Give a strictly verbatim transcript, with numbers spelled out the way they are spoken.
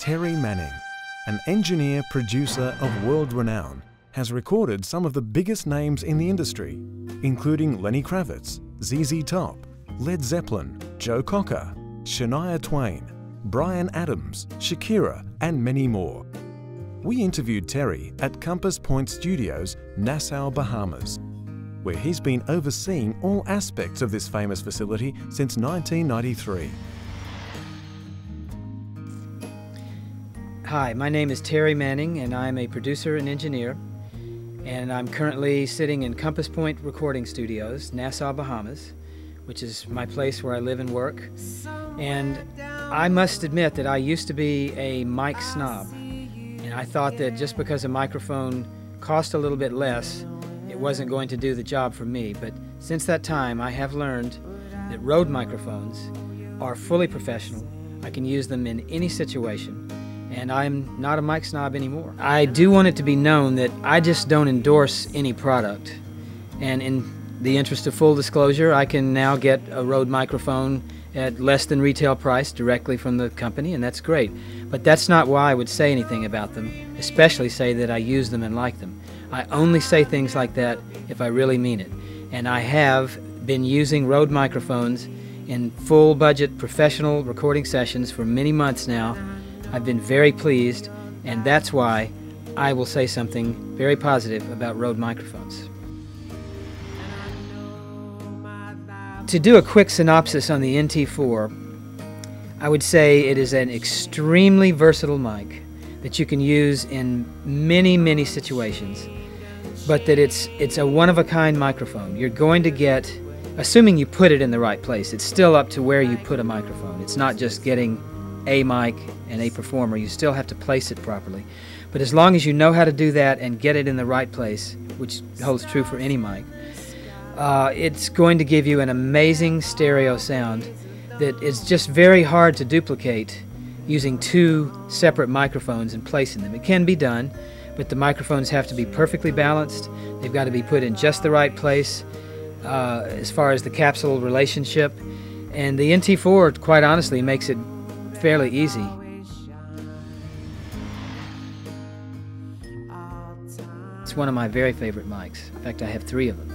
Terry Manning, an engineer producer of world renown, has recorded some of the biggest names in the industry, including Lenny Kravitz, Z Z Top, Led Zeppelin, Joe Cocker, Shania Twain, Bryan Adams, Shakira, and many more. We interviewed Terry at Compass Point Studios, Nassau, Bahamas, where he's been overseeing all aspects of this famous facility since nineteen ninety-three. Hi, my name is Terry Manning and I'm a producer and engineer, and I'm currently sitting in Compass Point Recording Studios, Nassau, Bahamas, which is my place where I live and work. And I must admit that I used to be a mic snob, and I thought that just because a microphone cost a little bit less, it wasn't going to do the job for me. But since that time, I have learned that Rode microphones are fully professional. I can use them in any situation, and I'm not a mic snob anymore. I do want it to be known that I just don't endorse any product, and in the interest of full disclosure, I can now get a Rode microphone at less than retail price directly from the company, and that's great. But that's not why I would say anything about them, especially say that I use them and like them. I only say things like that if I really mean it. And I have been using Rode microphones in full budget professional recording sessions for many months now. I've been very pleased, and that's why I will say something very positive about Rode microphones. To do a quick synopsis on the N T four, I would say it is an extremely versatile mic that you can use in many, many situations, but that it's, it's a one-of-a-kind microphone. You're going to get, assuming you put it in the right place, it's still up to where you put a microphone. It's not just getting a mic and a performer. You still have to place it properly. But as long as you know how to do that and get it in the right place, which holds true for any mic, uh, it's going to give you an amazing stereo sound that is just very hard to duplicate using two separate microphones and placing them. It can be done, but the microphones have to be perfectly balanced. They've got to be put in just the right place uh, as far as the capsule relationship. And the N T four, quite honestly, makes it fairly easy. It's one of my very favorite mics. In fact, I have three of them.